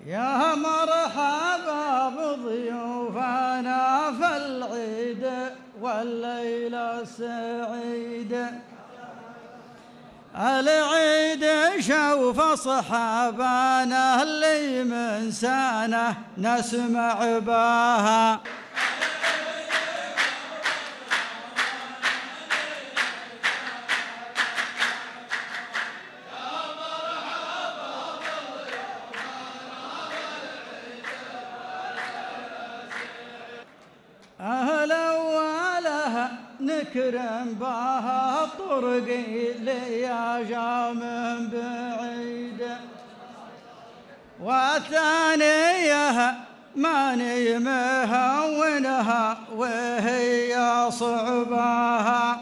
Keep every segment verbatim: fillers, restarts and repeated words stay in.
يا مرحبا بضيوفنا في العيد والليلة السعيدة. العيد شوف أصحابنا اللي من سنة نسمع بها. أهلا ولا نكرم بها طرقي لي جا من بعيد، والثانية ماني مهونها وهي صعبها.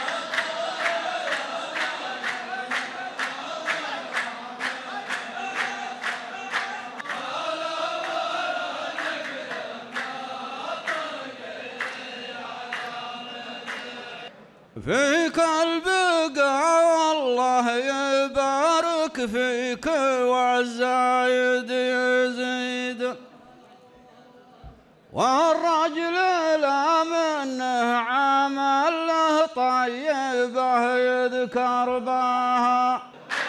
فيك البقاء والله يبارك فيك والزايد يزيد، والرجل لا منه عمل له طيبه يذكر بها.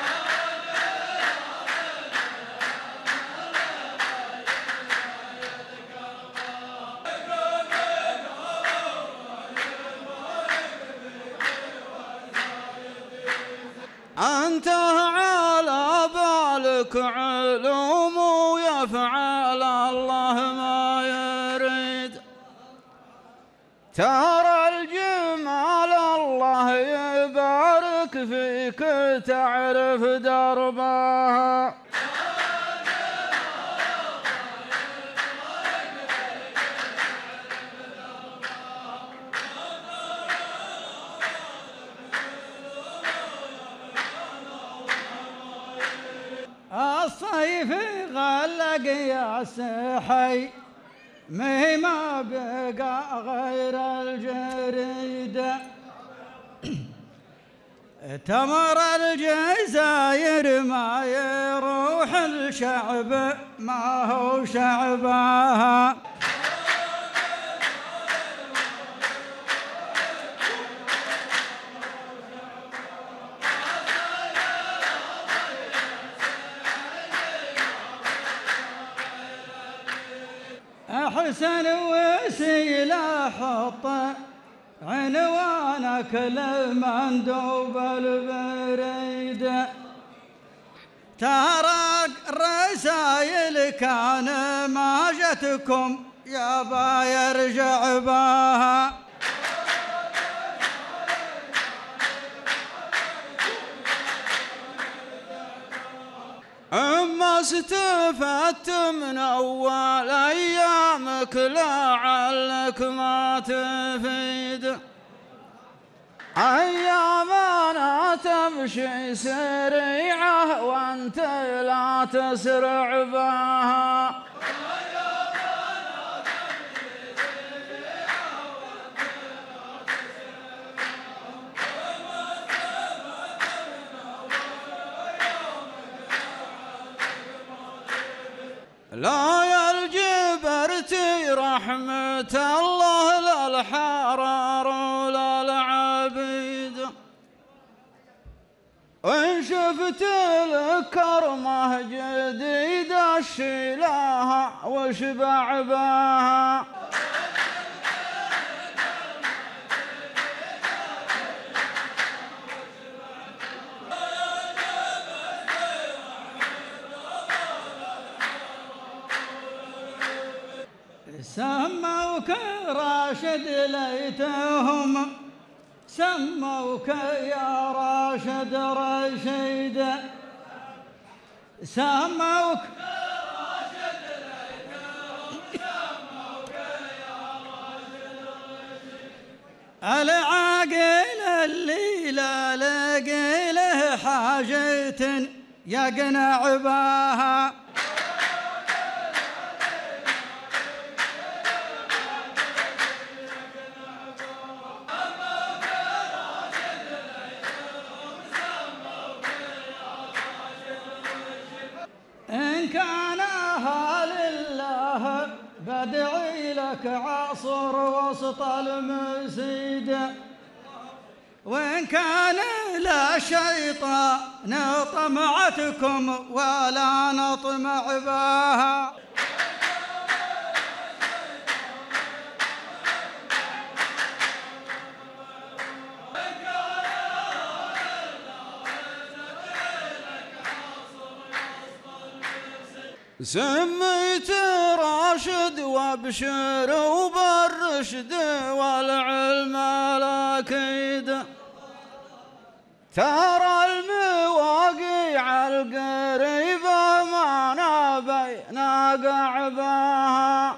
أنت على بالك علوم ويفعل الله ما يريد، ترى الجمال الله يبارك فيك تعرف دربها. الصيف غلق يا سحي مهما بقى غير الجريدة، تمر الجزاير ما يروح الشعب ما هو شعبها. أحسن وسيلة حط عنوانك للمندوب البريد، ترى الرسايل كان ما جتكم يابا يرجع بها. أما استفدت من أول أيامك لعلك ما تفيد، أيامنا تمشي سريعة وأنت لا تسرع بها. لا يا الجبرتي رحمة الله للحرار وللعبيد، وإن شفت لك كرمة جديدة شيلها واشبع بها. سموك راشد ليتهم سموك يا راشد رشيد، سموك راشد ليتهم سموك يا راشد رشيد. العاقل اللي لا لقي له حاجة يقنع بها، إن كان بدعي لك عصر وسط المسيد، وإن كان لا شيطان طمعتكم ولا نطمع بها. سميت راشد وابشر وبالرشد والعلم الاكيد، ترى المواقيع القريبه ما نبينا قعبها.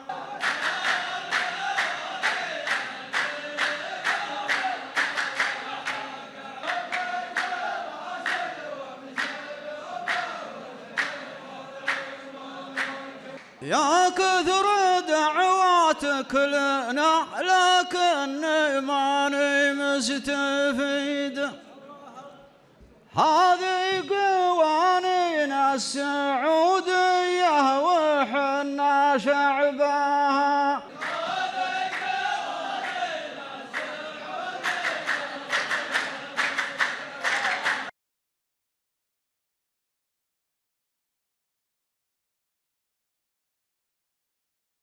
يا كثر دعواتك لنا لكني ماني مستفيد، هذه قوانين السعودية وحنا شعب